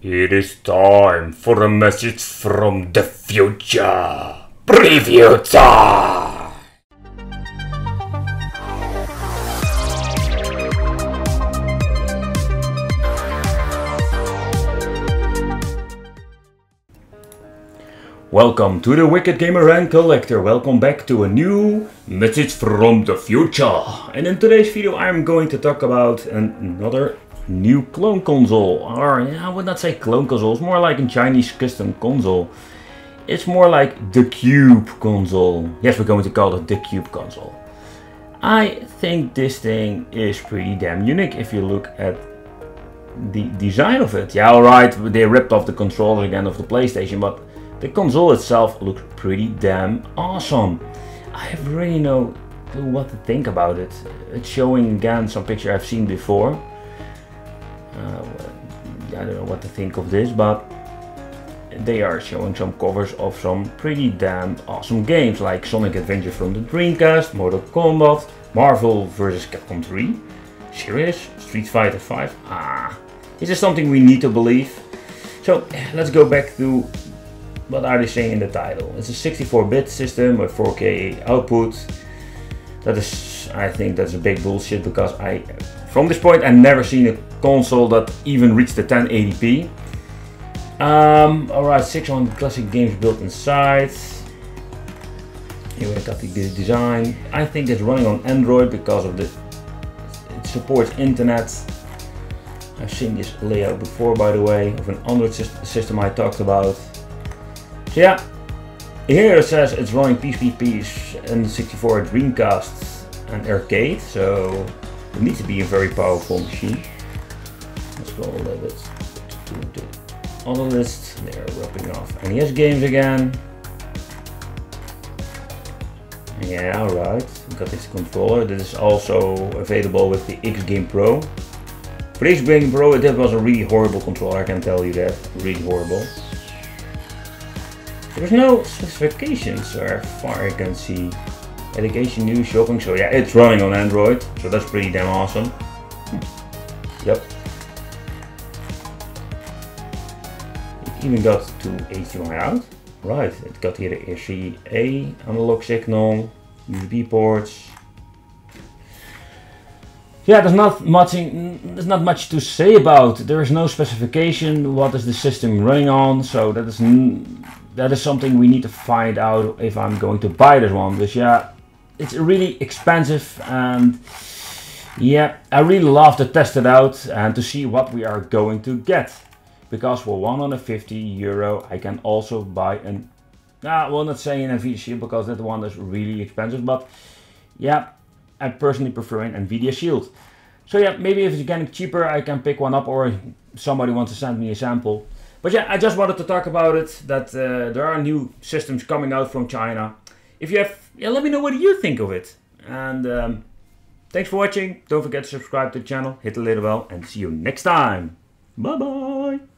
It is time for a message from the future. Preview time! Welcome to the Wicked Gamer and Collector. Welcome back to a new message from the future. And in today's video I'm going to talk about another new clone console. Or I would not say clone console, it's more like a Chinese custom console. It's more like the Cube console. Yes, we're going to call it the Cube console. I think this thing is pretty damn unique if you look at the design of it. Yeah, alright, they ripped off the controller again of the PlayStation, but the console itself looks pretty damn awesome. I have really no clue what to think about it. It's showing again some picture I've seen before. I don't know what to think of this, but they are showing some covers of some pretty damn awesome games like Sonic Adventure from the Dreamcast, Mortal Kombat, Marvel vs. Capcom 3, Serious, Street Fighter 5. Is this something we need to believe? So let's go back to what are they saying in the title. It's a 64-bit system with 4K output. That is, I think that's a big bullshit, because from this point I've never seen a console that even reached the 1080p. Alright, 600 classic games built inside. Here we got the design. I think it's running on Android because of it supports internet. I've seen this layout before, by the way, of an Android system I talked about. So yeah, here it says it's running PSP and 64 Dreamcast and arcade, so it needs to be a very powerful machine. Let's go a little bit to the other list. They're ripping off NES games again. Yeah, alright, we got this controller. This is also available with the X Game Pro. For the X Game Pro, that was a really horrible controller, I can tell you that. Really horrible. There's no specifications so far I can see. Education, news, shopping, so yeah, it's running on Android, so that's pretty damn awesome. Yep. It even got to HDMI out. Right, it got here the RCA analog signal, USB ports. Yeah, there's not much to say about. There is no specification. What is the system running on? So that is something we need to find out if I'm going to buy this one. Because yeah, it's really expensive, and yeah, I really love to test it out and to see what we are going to get. Because for €150 I can also buy an, well, not saying an Nvidia Shield because that one is really expensive, but yeah, I personally prefer an Nvidia Shield. So yeah, maybe if it's getting cheaper I can pick one up, or somebody wants to send me a sample. But yeah, I just wanted to talk about it, that there are new systems coming out from China. If you have, yeah, let me know what you think of it. And thanks for watching. Don't forget to subscribe to the channel, hit the little bell, and see you next time. Bye bye.